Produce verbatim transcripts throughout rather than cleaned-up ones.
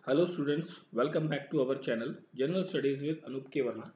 Hello students, welcome back to our channel general studies with Anup K Verma.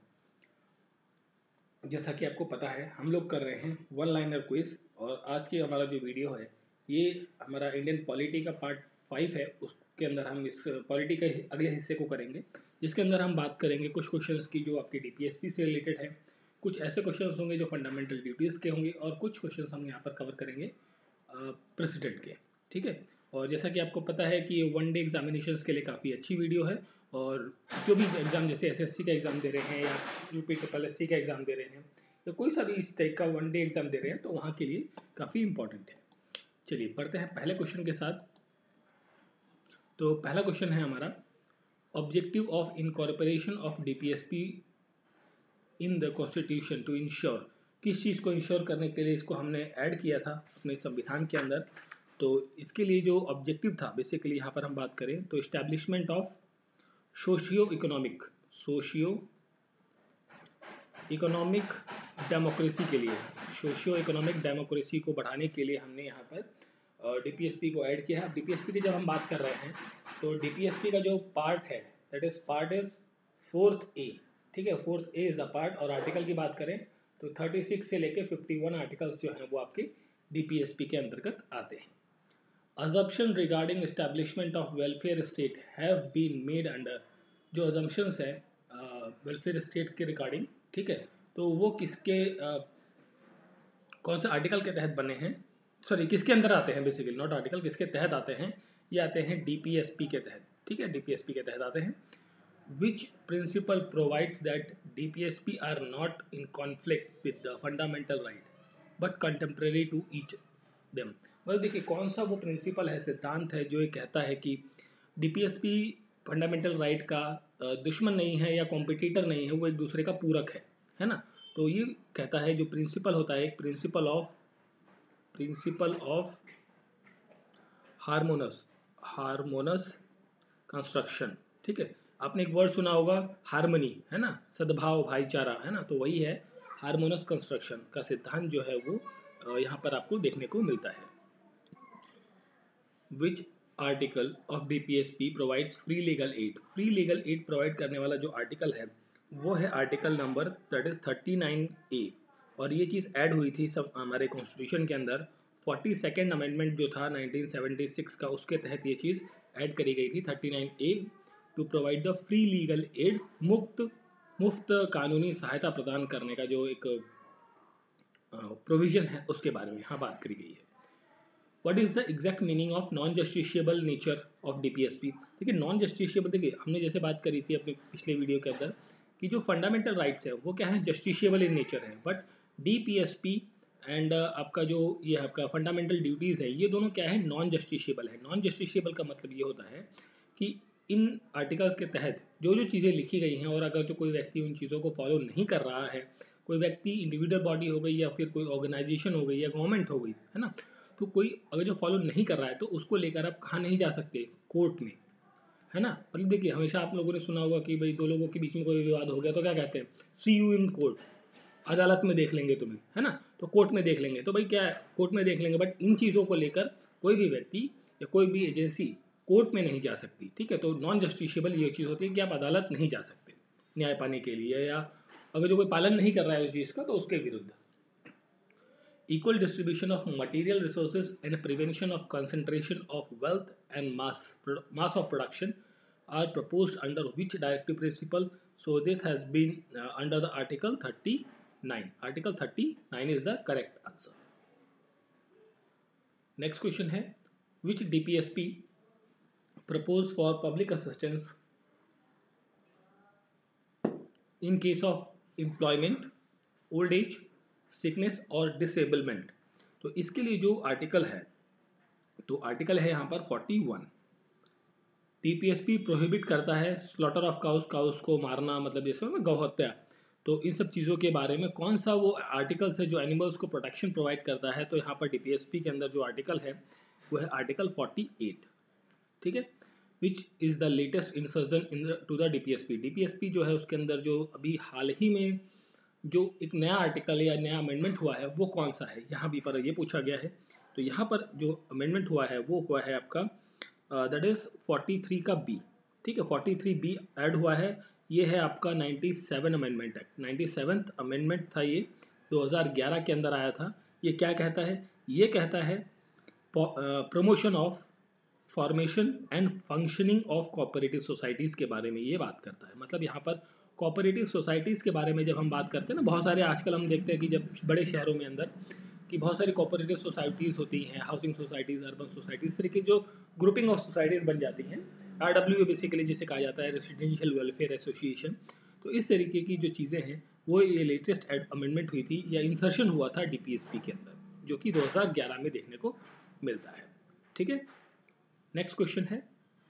जैसा कि आपको पता है, हम लोग कर रहे हैं वन लाइनर क्विज और आज की हमारा जो वीडियो है ये हमारा इंडियन पॉलिटी का पार्ट फाइव है। उसके अंदर हम इस पॉलिटी के अगले हिस्से को करेंगे, जिसके अंदर हम बात करेंगे कुछ क्वेश्चंस की जो आपकी डीपीएसपी से रिलेटेड है। कुछ ऐसे क्वेश्चंस होंगे जो फंडामेंटल ड्यूटीज़ के होंगे और कुछ क्वेश्चंस हम यहाँ पर कवर करेंगे प्रेसिडेंट के। ठीक है, और जैसा कि आपको पता है कि ये वन डे एग्जामिनेशंस के लिए काफ़ी अच्छी वीडियो है और जो भी एग्ज़ाम जैसे एसएससी का एग्ज़ाम दे रहे हैं या यूपी ट्रिपल एससी का एग्ज़ाम दे रहे हैं या कोई सा भी इस टाइप का वन डे एग्ज़ाम दे रहे हैं तो वहाँ के लिए काफ़ी इंपॉर्टेंट है। चलिए पढ़ते हैं पहले क्वेश्चन के साथ। तो पहला क्वेश्चन है हमारा, objective of incorporation of DPSP in the constitution to ensure. किस चीज़ को इंश्योर करने के लिए इसको हमने ऐड किया था अपने संविधान के अंदर। तो इसके लिए जो ऑब्जेक्टिव था बेसिकली यहाँ पर हम बात करें तो establishment of socio economic socio economic democracy के लिए सोशियो इकोनॉमिक डेमोक्रेसी को बढ़ाने के लिए हमने यहाँ पर डीपीएसपी को ऐड किया है। डीपीएसपी की जब हम बात कर रहे हैं तो डीपीएसपी का जो पार्ट है that is part is fourth A. ठीक है, fourth A is the part. और आर्टिकल की बात करें तो छत्तीस से लेके इक्यावन आर्टिकल्स जो हैं वो आपके डीपीएसपी के अंतर्गत आते हैं। Assumption regarding establishment of welfare state have been made under, जो assumptions है वेलफेयर स्टेट के रिगार्डिंग, ठीक है, तो वो किसके uh, कौन से आर्टिकल के तहत बने हैं, सॉरी किसके अंदर आते हैं, बेसिकली नॉट आर्टिकल, किसके तहत आते हैं, ये आते हैं डीपीएसपी के तहत। ठीक है, डीपीएसपी के तहत आते हैं। Which principle provides that D P S P are not in conflict with the fundamental right but contemporary to each them। मतलब देखिए कौन सा वो प्रिंसिपल है, सिद्धांत है जो ये कहता है कि डीपीएसपी फंडामेंटल राइट का दुश्मन नहीं है या कॉम्पिटिटर नहीं है, वो एक दूसरे का पूरक है, है ना। तो ये कहता है जो प्रिंसिपल होता है, एक principle of principle of harmonious harmonious construction. ठीक है, आपने एक वर्ड सुना होगा हार्मनी, है ना, सद्भाव, भाईचारा, है ना, तो वही है हार्मोनस कंस्ट्रक्शन का सिद्धांत जो है वो यहाँ पर आपको देखने को मिलता है। Which article of DPSP provides free legal aid. Free legal aid provide करने वाला जो आर्टिकल है वो है article number that is thirty nine A. और ये चीज़ ऐड हुई थी सब हमारे कॉन्स्टिट्यूशन के अंदर, फोर्टी सेकेंड अमेंडमेंट जो था नाइनटीन सेवेंटी सिक्स का, उसके तहत ये चीज़ ऐड करी गई थी thirty nine A to provide the free legal aid. मुक्त मुफ्त कानूनी सहायता प्रदान करने का जो एक प्रोविजन है उसके बारे में यहाँ बात करी गई है। What is the exact meaning of non justiciable nature of D P S P? देखिए नॉन जस्टिशियबल, देखिए हमने जैसे बात करी थी अपने पिछले वीडियो के अंदर कि जो फंडामेंटल राइट्स है वो क्या है, जस्टिशियबल इन नेचर है, बट डीपीएसपी एंड आपका जो ये आपका फंडामेंटल ड्यूटीज़ है ये दोनों क्या है, नॉन जस्टिशियबल है। नॉन जस्टिशियबल का मतलब ये होता है कि इन आर्टिकल्स के तहत जो जो चीज़ें लिखी गई हैं और अगर जो कोई व्यक्ति उन चीज़ों को फॉलो नहीं कर रहा है, कोई व्यक्ति इंडिविजुअल बॉडी हो गई या फिर कोई ऑर्गेनाइजेशन हो गई या गवर्नमेंट हो गई, है ना, तो कोई अगर जो फॉलो नहीं कर रहा है तो उसको लेकर आप कहाँ नहीं जा सकते, कोर्ट में, है ना। मतलब देखिए हमेशा आप लोगों ने सुना होगा कि भाई दो लोगों के बीच में कोई विवाद हो गया तो क्या कहते हैं, सी यू इन कोर्ट, अदालत में देख लेंगे तुम्हें, है ना, तो कोर्ट में देख लेंगे। तो भाई क्या है, कोर्ट में देख लेंगे, बट इन चीज़ों को लेकर कोई भी व्यक्ति या कोई भी एजेंसी कोर्ट में नहीं जा सकती। ठीक है, तो नॉन जस्टिशियबल ये चीज़ होती है कि आप अदालत नहीं जा सकते न्याय पाने के लिए, या अगर जो कोई पालन नहीं कर रहा है उस चीज़ का तो उसके विरुद्ध। Equal distribution of material resources and prevention of concentration of wealth and mass mass of production are proposed under which directive principle? So this has been uh, under the article thirty-nine. Article thirty-nine is the correct answer. Next question है, which D P S P propose for public assistance in case of employment, old age, sickness और disablement. तो इसके लिए जो article है, तो article है यहाँ पर फोर्टी वन। डीपीएसपी प्रोहिबिट करता है स्लॉटर ऑफ काउस, काउस को मारना, मतलब जैसे गौ हत्या, तो इन सब चीज़ों के बारे में कौन सा वो आर्टिकल है जो एनिमल्स को प्रोटेक्शन प्रोवाइड करता है, तो यहाँ पर डीपीएसपी के अंदर जो आर्टिकल है वो है आर्टिकल फोर्टी एट। ठीक है, which is the latest insertion into the DPSP. DPSP जो है उसके अंदर जो अभी हाल ही में जो एक नया आर्टिकल या नया अमेंडमेंट हुआ है वो कौन सा है, यहाँ भी पर ये पूछा गया है। तो यहाँ पर जो अमेंडमेंट हुआ है वो हुआ है आपका दैट इज फोर्टी थ्री का बी। ठीक है, फोर्टी थ्री बी ऐड हुआ है। ये है आपका ninety seven amendment act, ninety seventh amendment था ये, दो हज़ार ग्यारह के अंदर आया था। ये क्या कहता है? ये कहता है promotion of formation and functioning of cooperative societies के बारे में ये बात करता है। मतलब यहाँ पर कोऑपरेटिव सोसाइटीज़ के बारे में जब हम बात करते हैं ना, बहुत सारे आजकल हम देखते हैं कि जब बड़े शहरों में अंदर कि बहुत सारी कोऑपरेटिव सोसाइटीज़ होती हैं, हाउसिंग सोसाइटीज़, अर्बन सोसाइटीज़, इस तरह की जो ग्रुपिंग ऑफ सोसाइटीज़ बन जाती हैं। आर डब्ल्यू बेसिकली जिसे कहा जाता है रेसिडेंशियल वेलफेयर एसोसिएशन। तो इस तरीके की जो चीज़ें हैं वो ये लेटेस्ट अमेंडमेंट हुई थी या इंसर्शन हुआ था डीपीएसपी के अंदर, जो कि दो हज़ार ग्यारह में देखने को मिलता है। ठीक है, नेक्स्ट क्वेश्चन है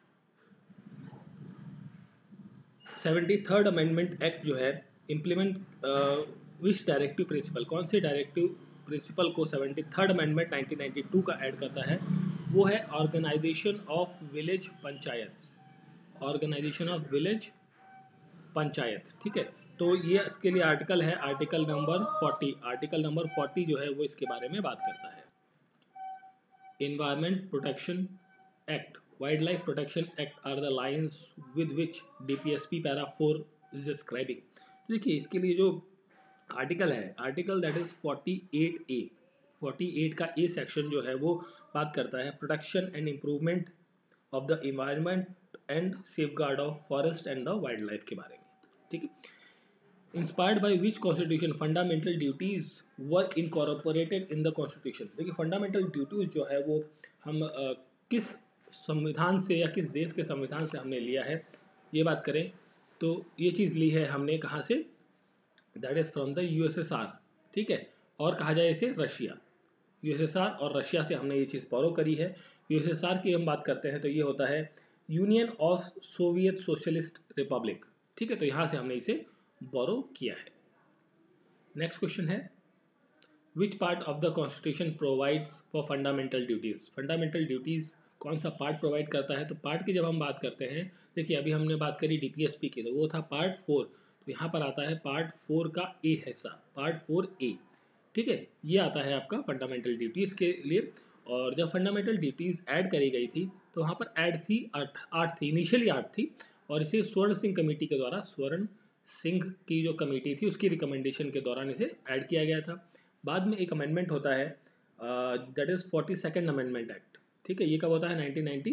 सेवेंटी थर्ड अमेंडमेंट एक्ट जो है इम्प्लीमेंट विच डायरेक्टिव प्रिंसिपल, कौन से डायरेक्टिव प्रिंसिपल को seventy third amendment nineteen ninety two का ऐड करता है? वो है organization of village panchayat, organization of village panchayat. ठीक है, तो ये इसके लिए आर्टिकल है article number forty, article number forty जो है वो इसके बारे में बात करता है। Environment protection act, wild life protection act are the lines with which DPSP para four is describing. देखिए इसके लिए जो आर्टिकल है, article that is forty eight A, forty eight का ए सेक्शन जो है वो बात करता है protection and improvement of the environment and safeguard of forest and the wild life के बारे में। ठीक है, inspired by which constitution fundamental duties were incorporated in the constitution. देखिए फंडामेंटल ड्यूटीज जो है वो हम uh, किस संविधान से या किस देश के संविधान से हमने लिया है, ये बात करें तो ये चीज़ ली है हमने कहाँ से? That is from the USSR. ठीक है, और कहा जाए इसे रशिया, यूएसएसआर और रशिया से हमने ये चीज़ फॉलो करी है। यूएसएसआर की हम बात करते हैं तो ये होता है Union of Soviet Socialist Republic. ठीक है, तो यहाँ से हमने इसे बोरो किया है। नेक्स्ट क्वेश्चन है which part of the constitution provides for fundamental duties. Fundamental duties कौन सा पार्ट प्रोवाइड करता है? तो पार्ट की जब हम बात करते हैं, देखिए अभी हमने बात करी डीपीएसपी की, तो वो था पार्ट फोर, तो यहाँ पर आता है पार्ट फोर का ए हिस्सा, पार्ट फोर ए। ठीक है, ये आता है आपका फंडामेंटल ड्यूटीज के लिए। और जब फंडामेंटल ड्यूटीज ऐड करी गई थी तो वहाँ पर ऐड थी आठ आठ थी, इनिशियली आठ थी, और इसे स्वर्ण सिंह कमेटी के द्वारा, स्वर्ण सिंह की जो कमेटी थी उसकी रिकमेंडेशन के दौरान इसे ऐड किया गया था। बाद में एक अमेंडमेंट होता है that is forty second amendment act. ठीक है, ये कब होता है? Nineteen ninety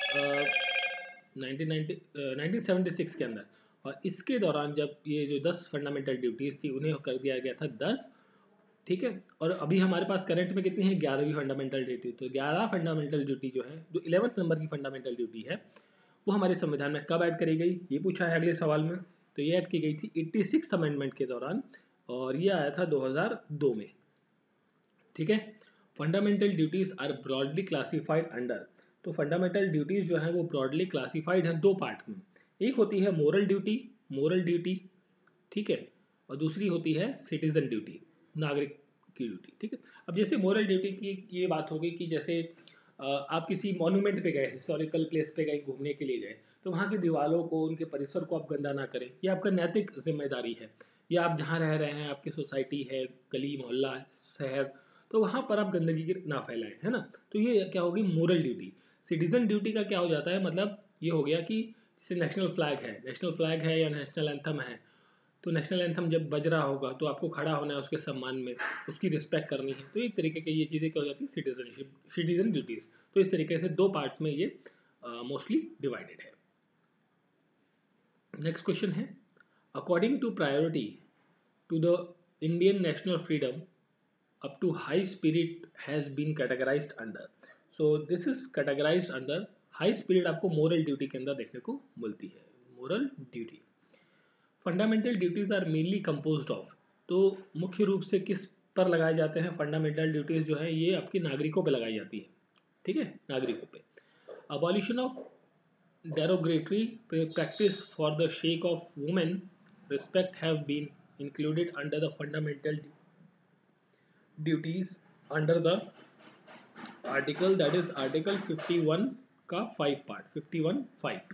nineteen seventy six के अंदर। और इसके दौरान जब ये जो दस फंडामेंटल ड्यूटीज थी उन्हें कर दिया गया था दस। ठीक है, और अभी हमारे पास करंट में कितनी है? ग्यारहवीं फंडामेंटल ड्यूटी। तो ग्यारह फंडामेंटल ड्यूटी जो है, जो इलेवंथ नंबर की फंडामेंटल ड्यूटी है, वो हमारे संविधान में कब ऐड करी गई, ये पूछा है अगले सवाल में। तो ये ऐड की गई थी एट्टी सिक्स अमेंडमेंट के दौरान, और ये आया था दो हज़ार दो में। ठीक है, fundamental duties are broadly classified under. तो फंडामेंटल ड्यूटीज जो है वो ब्रॉडली क्लासिफाइड है दो पार्ट्स में। एक होती है मोरल ड्यूटी, मोरल ड्यूटी, ठीक है, और दूसरी होती है सिटीजन ड्यूटी, नागरिक की ड्यूटी। ठीक है, अब जैसे मोरल ड्यूटी की ये बात हो गई कि जैसे आप किसी मॉन्यूमेंट पे गए, हिस्टोरिकल प्लेस पे गए, घूमने के लिए गए, तो वहाँ की दीवारों को, उनके परिसर को आप गंदा ना करें, ये आपका नैतिक जिम्मेदारी है। या आप जहाँ रह रहे हैं, आपकी सोसाइटी है, गली मोहल्ला शहर, तो वहाँ पर आप गंदगी ना फैलाएं, है ना। तो ये क्या होगी? Moral duty. सिटीजन ड्यूटी का क्या हो जाता है? मतलब ये हो गया कि जैसे नेशनल फ्लैग है, नेशनल फ्लैग है या नेशनल एंथम है, तो नेशनल एंथम जब बज रहा होगा तो आपको खड़ा होना है उसके सम्मान में, उसकी रिस्पेक्ट करनी है। तो एक तरीके की ये चीज़ें क्या हो जाती है? Citizenship, citizen duties. तो इस तरीके से दो पार्ट्स में ये मोस्टली डिवाइडेड है। नेक्स्ट क्वेश्चन है according to priority to the Indian national freedom up to high spirit has been categorized under. So this is categorized under high spirit। आपको moral duty के अंदर देखने को मिलती है, moral duty। Fundamental duties are mainly composed of, तो मुख्य रूप से किस पर लगाए जाते हैं फंडामेंटल ड्यूटीज जो है? ये आपकी नागरिकों पे लगाई जाती है। ठीक है, नागरिकों पे। Abolition of derogatory practice for the sake of women respect have been included under the fundamental duties under the article, that is article fifty one का five part, fifty one five.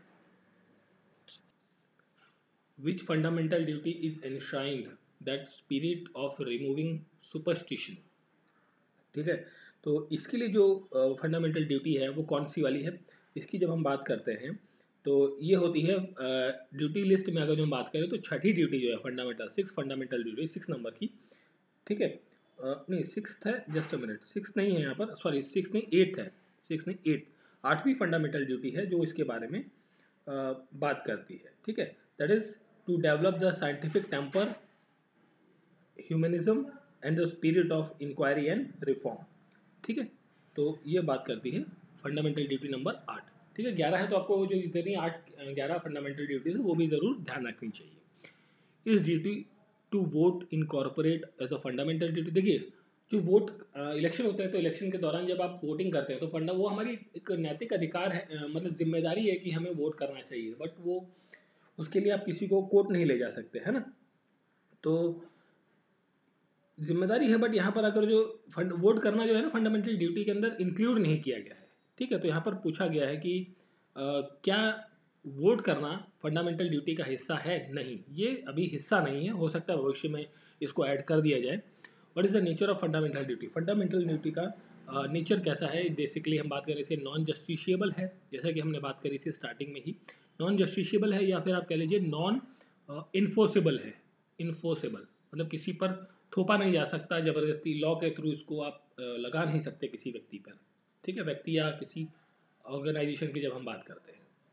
which fundamental duty is enshrined that spirit of removing superstition। ठीक है, तो इसके लिए जो fundamental uh, duty है वो कौन सी वाली है? इसकी जब हम बात करते हैं तो ये होती है ड्यूटी लिस्ट में। अगर जो हम बात करें तो छठी ड्यूटी जो है fundamental, six fundamental duty, six number की, ठीक है। अ, नहीं सिक्स है, जस्ट अ मिनट, सिक्स नहीं है यहाँ पर, सॉरी सिक्स नहीं एट्थ है, सिक्स नहीं एट्थ, आठवीं फंडामेंटल ड्यूटी है जो इसके बारे में आ, बात करती है, ठीक है। That is to develop the scientific temper, humanism and the spirit of inquiry and reform, ठीक है। तो ये बात करती है फंडामेंटल ड्यूटी नंबर आठ, ठीक है। ग्यारह है तो आपको जो जितनी आठ ग्यारह फंडामेंटल ड्यूटीज है वो भी जरूर ध्यान रखनी चाहिए। Is duty to vote incorporate as a fundamental duty. देखिए जो वोट इलेक्शन होता है तो इलेक्शन के दौरान जब आप वोटिंग करते हैं तो फंडा वो हमारी एक नैतिक अधिकार है, अ, मतलब जिम्मेदारी है कि हमें वोट करना चाहिए, बट वो उसके लिए आप किसी को कोर्ट नहीं ले जा सकते, है ना। तो जिम्मेदारी है, बट यहाँ पर अगर जो फंड वोट करना जो है ना फंडामेंटल ड्यूटी के अंदर इंक्लूड नहीं किया गया है, ठीक है। तो यहाँ पर पूछा गया है कि आ, क्या वोट करना फंडामेंटल ड्यूटी का हिस्सा है? नहीं, ये अभी हिस्सा नहीं है, हो सकता है भविष्य में इसको ऐड कर दिया जाए। What is the nature of fundamental duty? Fundamental duty का नेचर uh, कैसा है? बेसिकली हम बात कर रहे थे नॉन जस्टिशिएबल है, जैसा कि हमने बात करी थी स्टार्टिंग में ही, नॉन जस्टिशिएबल है, या फिर आप कह लीजिए नॉन इन्फोर्सेबल है। इन्फोर्सेबल मतलब किसी पर थोपा नहीं जा सकता जबरदस्ती, लॉ के थ्रू इसको आप uh, लगा नहीं सकते किसी व्यक्ति पर, ठीक है, व्यक्ति या किसी ऑर्गेनाइजेशन की जब हम बात करते हैं।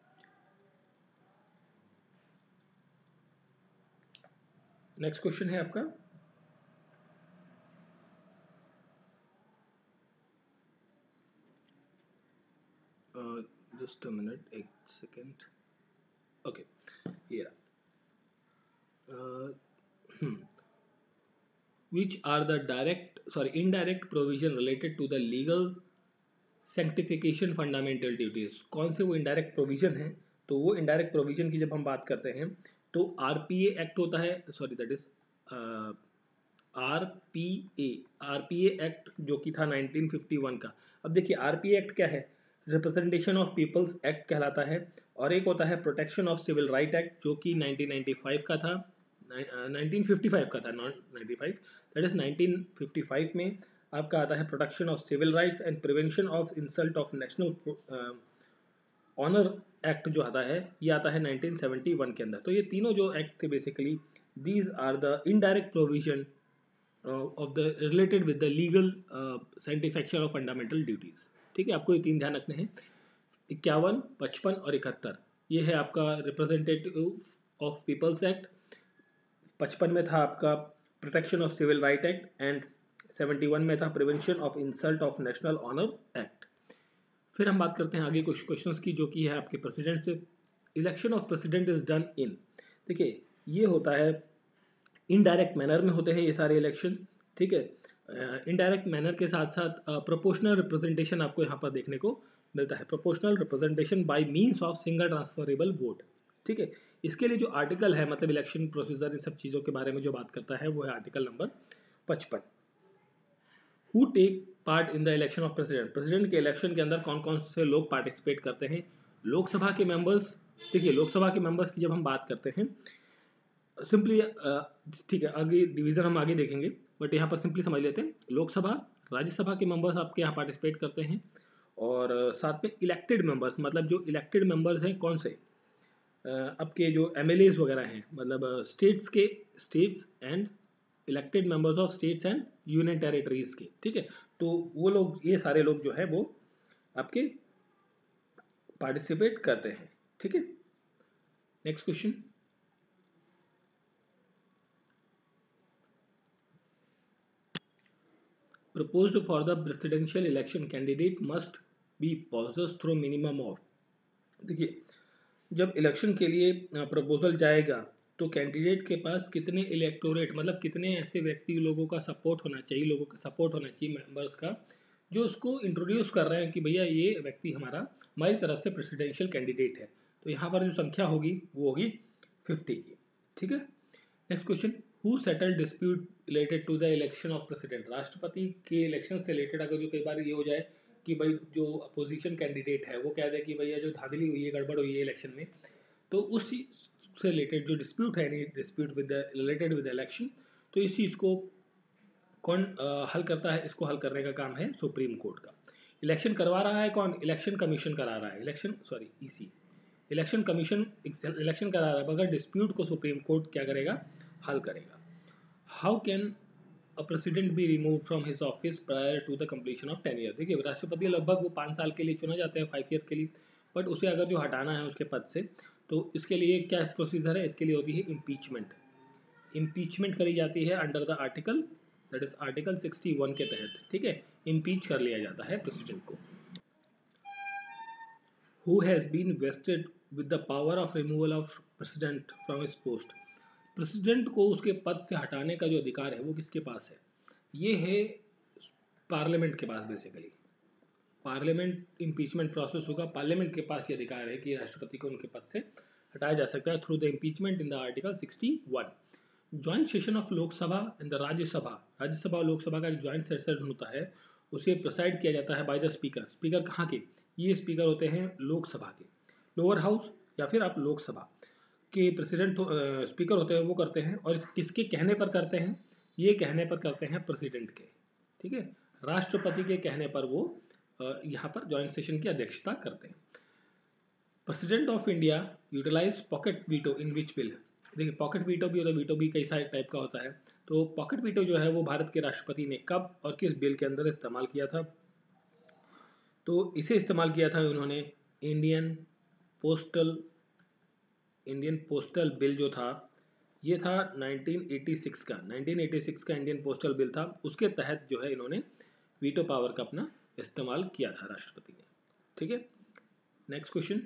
नेक्स्ट क्वेश्चन है आपका, जस्ट अ मिनट, एक सेकेंड, ओके, ये which are the direct sorry indirect provision related to the legal sanctification fundamental duties? कौन से वो indirect provision है? तो वो indirect provision की जब हम बात करते हैं तो आरपीए एक्ट होता है, sorry that is RPA, RPA act जो कि था नाइनटीन फिफ्टी वन का। अब देखिए आरपीए एक्ट क्या है? रिप्रेजेंटेशन ऑफ पीपल्स एक्ट कहलाता है, और एक होता है protection of civil right act जो कि नाइनटीन नाइंटी फाइव का था, नाइनटीन फिफ्टी फाइव का था, not ninety five, that is nineteen fifty five में आपका आता है protection of civil rights and prevention of insult of national honour act जो आता है, ये आता है नाइनटीन सेवेंटी वन के अंदर। तो ये तीनों जो एक्ट थे basically these are the indirect provision of the related with the legal scientification of fundamental duties, ठीक है। आपको ये तीन ध्यान रखने हैं, इक्यावन, पचपन और इकहत्तर। ये है आपका रिप्रेजेंटेटिव ऑफ पीपल्स एक्ट, पचपन में था आपका protection of civil right act, and seventy one में था prevention of insult of national honour act. फिर हम बात करते हैं आगे कुछ क्वेश्चंस की जो कि है आपके प्रेसिडेंट से। Election of president is done in, देखिए ये होता है इनडायरेक्ट मैनर में होते हैं ये सारे इलेक्शन, ठीक है। इनडायरेक्ट मैनर के साथ साथ प्रोपोर्शनल रिप्रेजेंटेशन आपको यहाँ पर देखने को मिलता है, proportional representation by means of single transferable vote, ठीक है। इसके लिए जो आर्टिकल है, मतलब इलेक्शन प्रोसीजर इन सब चीज़ों के बारे में जो बात करता है, वो है आर्टिकल नंबर पचपन। Who take part in the election of president? President के इलेक्शन के अंदर कौन कौन से लोग पार्टिसिपेट करते हैं? लोकसभा के मेंबर्स, देखिए लोकसभा के मेंबर्स की जब हम बात करते हैं सिंपली, ठीक है, आगे डिवीजन हम आगे देखेंगे, बट यहाँ पर सिंपली समझ लेते हैं, लोकसभा, राज्यसभा के मेंबर्स आपके यहाँ पार्टिसिपेट करते हैं, और साथ में इलेक्टेड मेंबर्स, मतलब जो इलेक्टेड मेंबर्स हैं कौन से, आपके जो एमएलएज वगैरह हैं, मतलब स्टेट्स के, states and elected members of states and union territories के, ठीक है। तो वो लोग, ये सारे लोग जो है वो आपके पार्टिसिपेट करते हैं, ठीक है। Next question, proposed for the presidential election candidate must be possessed through minimum of, देखिए जब इलेक्शन के लिए प्रपोजल जाएगा तो कैंडिडेट के पास कितने इलेक्टोरेट, मतलब कितने ऐसे व्यक्ति लोगों का सपोर्ट होना चाहिए, लोगों का सपोर्ट होना चाहिए मेंबर्स का, जो उसको इंट्रोड्यूस कर रहे हैं कि भैया ये व्यक्ति हमारा हमारी तरफ से प्रेसिडेंशियल कैंडिडेट है। तो यहाँ पर जो संख्या होगी वो होगी फिफ्टी की, ठीक है। Next question, who settle dispute related to the election of president? राष्ट्रपति के इलेक्शन से रिलेटेड अगर जो कई बार ये हो जाए कि भाई जो अपोजिशन कैंडिडेट है वो कह दे कि भैया जो धांधली हुई है, गड़बड़ हुई है इलेक्शन में, तो उस चीज से रिलेटेड जो डिस्प्यूट है, dispute with related with election, तो इस चीज को कौन आ, हल करता है? इसको हल करने का काम है सुप्रीम कोर्ट का। इलेक्शन करवा रहा है कौन? इलेक्शन कमीशन करा रहा है, election sorry EC, election commission election करा रहा है मगर डिस्प्यूट को सुप्रीम कोर्ट क्या करेगा, हल करेगा। How can a president be remove from his office prior to the completion of ten year. देखिए राष्ट्रपति लगभग वो पाँच साल के लिए चुना जाते हैं, फाइव ईयर के लिए, बट उसे अगर जो हटाना है उसके पद से तो इसके लिए क्या प्रोसीजर है, इसके लिए होती है इम्पीचमेंट। इम्पीचमेंट करी जाती है under the article that is article sixty one के तहत, ठीक है, इम्पीच कर लिया जाता है प्रेसिडेंट को। Who has been vested with the power of removal of president from his post। President को उसके पद से हटाने का जो अधिकार है वो किसके पास है, ये है पार्लियामेंट के पास। बेसिकली पार्लियामेंट इम्पीचमेंट प्रोसेस होगा, पार्लियामेंट के पास ये अधिकार है कि राष्ट्रपति को उनके पद से हटाया जा सकता है through the impeachment in the article sixty one. Joint session of Lok Sabha and the Rajya Sabha, Rajya Sabha और लोकसभा का ज्वाइंट सेशन होता है उसे प्रेसाइड किया जाता है बाय द स्पीकर। स्पीकर कहाँ के, ये स्पीकर होते हैं लोकसभा के, लोअर हाउस या फिर आप लोकसभा के प्रेसिडेंट स्पीकर होते हैं वो करते हैं। और किसके कहने पर करते हैं, ये कहने पर करते हैं प्रेसिडेंट के, ठीक है, राष्ट्रपति के कहने पर वो यहाँ पर ज्वाइंट सेशन की अध्यक्षता करते हैं। President of India utilise pocket veto in which bill. देखिए पॉकेट वीटो भी होता है, वीटो भी कई सारे टाइप का होता है। तो पॉकेट वीटो जो है वो भारत के राष्ट्रपति ने कब और किस बिल के अंदर इस्तेमाल किया था, तो इसे इस्तेमाल किया था उन्होंने Indian postal Indian postal bill जो था ये था नाइनटीन एटी सिक्स का नाइनटीन एटी सिक्स का इंडियन पोस्टल बिल था, उसके तहत जो है इन्होंने वीटो पावर का अपना इस्तेमाल किया था राष्ट्रपति ने, ठीक है। Next question,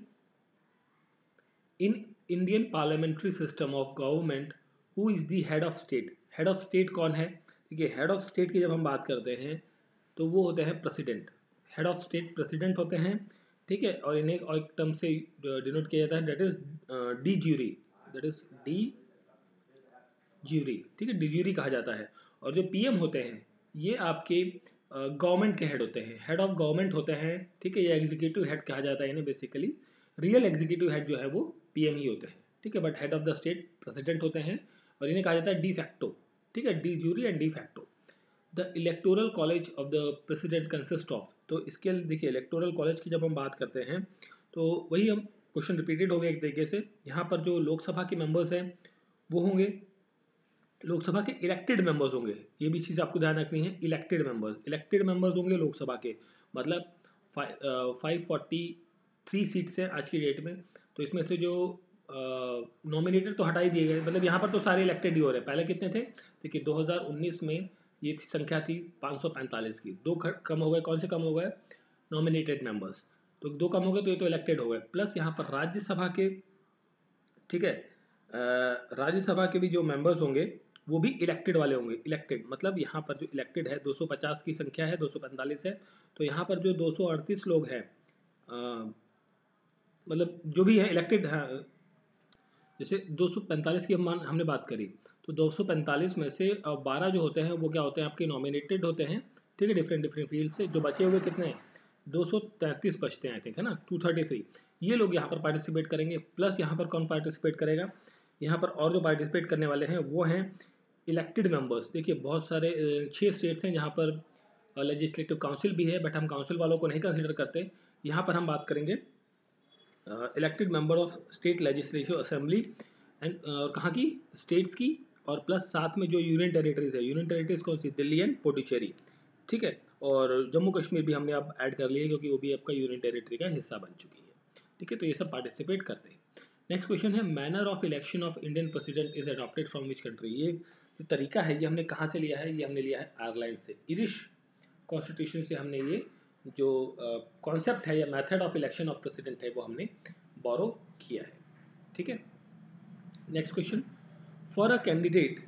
in Indian parliamentary system of government who is the head of state. Head of state कौन है, देखिए हेड ऑफ स्टेट की जब हम बात करते हैं तो वो होते हैं president. Head of state president होते हैं, ठीक है, और इन्हें और एक टर्म से डिनोट किया जाता है that is de jure, that is de jure, ठीक है, डी ज्यूरी कहा जाता है। और जो पीएम होते हैं ये आपके गवर्नमेंट uh, के हेड होते हैं, हेड ऑफ गवर्नमेंट होते हैं, ठीक है, ये एग्जीक्यूटिव हेड कहा जाता है इन्हें। बेसिकली रियल एग्जीक्यूटिव हेड जो है वो पीएम ही होते हैं, ठीक है, but head of the state president होते हैं और इन्हें कहा जाता है डी फैक्टो, ठीक है, de jure and de facto. The electoral college of the president consist of, तो इसके देखिए इलेक्टोरल कॉलेज की जब हम बात करते हैं तो वही हम क्वेश्चन रिपीटेड हो गया एक तरीके से। यहाँ पर जो लोकसभा के मेंबर्स हैं वो होंगे, लोकसभा के इलेक्टेड मेंबर्स होंगे, ये भी चीज़ आपको ध्यान रखनी है, इलेक्टेड मेंबर्स इलेक्टेड मेंबर्स होंगे लोकसभा के, मतलब फाइव फोर्टी थ्री सीट्स हैं आज की डेट में। तो इसमें से जो नॉमिनेटेड तो हटा ही दिए गए, मतलब यहाँ पर तो सारे इलेक्टेड ही हो रहे हैं। पहले कितने थे, देखिए दो हज़ार उन्नीस में ये थी, संख्या थी पाँच सौ पैंतालीस की, दो कम हो गए, कौन से कम हो गए, नॉमिनेटेड मेंबर्स, तो दो कम हो गए तो ये तो इलेक्टेड हो गए। प्लस यहाँ पर राज्यसभा के, ठीक है, राज्यसभा के भी जो मेंबर्स होंगे वो भी इलेक्टेड वाले होंगे। इलेक्टेड मतलब यहाँ पर जो इलेक्टेड है दो सौ पचास की संख्या है, दो सौ पैंतालीस है, तो यहाँ पर जो दो सौ अड़तीस लोग हैं, मतलब जो भी है इलेक्टेड है, जैसे दो सौ पैंतालीस की हम हमने बात करी तो दो सौ पैंतालीस में से बारह जो होते हैं वो क्या होते हैं, आपके नॉमिनेटेड होते हैं, ठीक है, डिफरेंट डिफरेंट फील्ड से। जो बचे हुए कितने हैं, दो सौ तैंतीस बचते हैं आई थिंक, है ना, टू थर्टी थ्री, ये लोग यहाँ पर पार्टिसिपेट करेंगे। प्लस यहाँ पर कौन पार्टिसिपेट करेगा, यहाँ पर और जो पार्टिसिपेट करने वाले हैं वो हैं इलेक्टेड मेंबर्स। देखिए बहुत सारे छः स्टेट्स हैं जहाँ पर लेजिस्लेटिव काउंसिल भी है, बट हम काउंसिल वालों को नहीं कंसिडर करते। यहाँ पर हम बात करेंगे elected member of state legislative assembly and कहाँ की, स्टेट्स की, और प्लस साथ में जो यूनियन टेरिटरीज है, यूनियन टेरिटरीज कौन सी, दिल्ली एंड पुडुचेरी, ठीक है, और जम्मू कश्मीर भी हमने अब ऐड कर लिया है क्योंकि वो भी आपका यूनियन टेरिटरी का हिस्सा बन चुकी है, ठीक है, तो ये सब पार्टिसिपेट करते हैं। नेक्स्ट क्वेश्चन है, manner of election of Indian president is adopted from which country. ये जो तरीका है ये हमने कहाँ से लिया है, ये हमने लिया है आयरलैंड से, इरिश कॉन्स्टिट्यूशन से हमने ये जो कॉन्सेप्ट uh, है या method of election of president है वो हमने बोरो किया है, ठीक है। Next question, for a candidate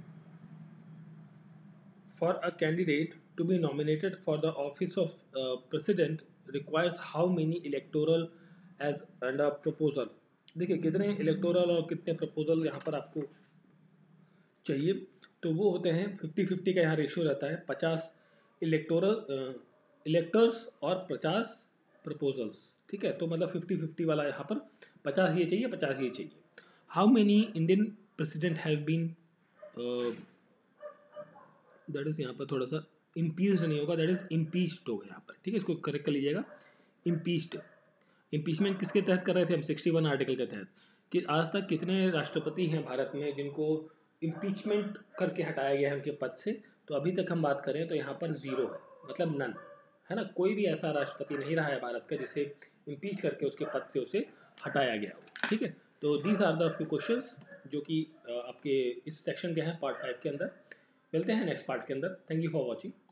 for a candidate to be nominated for the office of president requires how many electoral as and a proposal. देखिए कितने इलेक्टोरल और कितने प्रपोजल यहाँ पर आपको चाहिए, तो वो होते हैं फिफ्टी फिफ्टी का यहाँ रेशियो रहता है, पचास इलेक्टोरल इलेक्टर्स और पचास प्रपोजल्स, ठीक है, तो मतलब फिफ्टी फिफ्टी वाला यहाँ पर पचास ये चाहिए पचास ये चाहिए। How many Indian president have been, that is यहाँ पर थोड़ा सा इम्पीच्ड नहीं होगा, दैट इज इम्पीच्ड होगा यहाँ पर, ठीक है, इसको करेक्ट कर लीजिएगा, इम्पीच्ड। इम्पीचमेंट किसके तहत कर रहे थे हम? सिक्सटी वन आर्टिकल के तहत। कि आज तक कितने राष्ट्रपति हैं भारत में जिनको इम्पीचमेंट करके हटाया गया है उनके पद से? तो अभी तक हम बात करें तो यहाँ पर जीरो है, मतलब नन, है ना। कोई भी ऐसा राष्ट्रपति नहीं रहा है भारत का जिसे इम्पीच करके उसके पद से उसे हटाया गया हो, ठीक है। तो these are the few questions जो कि आपके इस सेक्शन के हैं पार्ट फाइव के अंदर। मिलते हैं नेक्स्ट पार्ट के अंदर। Thank you for watching.